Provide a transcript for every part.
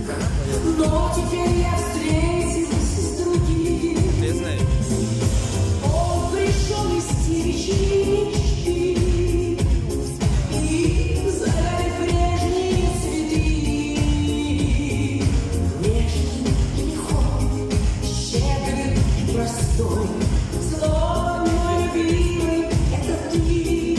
Но теперь я встретилась с другим. Ты знаешь? Он пришел из течи и загорели прежние цветы. Нежный и холодный, щедрый и простой, злой мой любимый, это ты.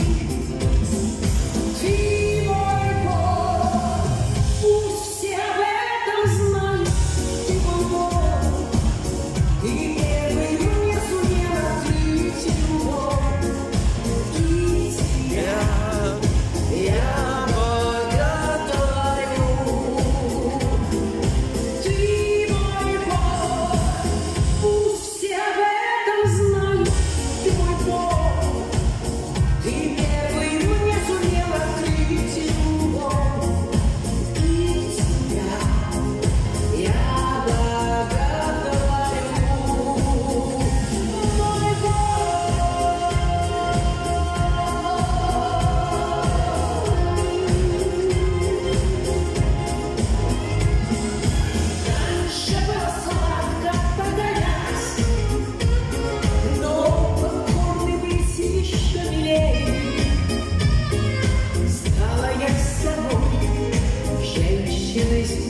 Ты мой Бог, пусть все об этом знают. Ты мой Бог, ты первый мне сумел открыть любовь. И тебя я благодарю. Ты мой Бог, пусть все об этом знают. Ты мой Бог, ты первый мне сумел открыть любовь. И тебя я благодарю. Мой Бог. Раньше было сладко погонять, но покорный быть еще милей. Стала я с тобой женщиной.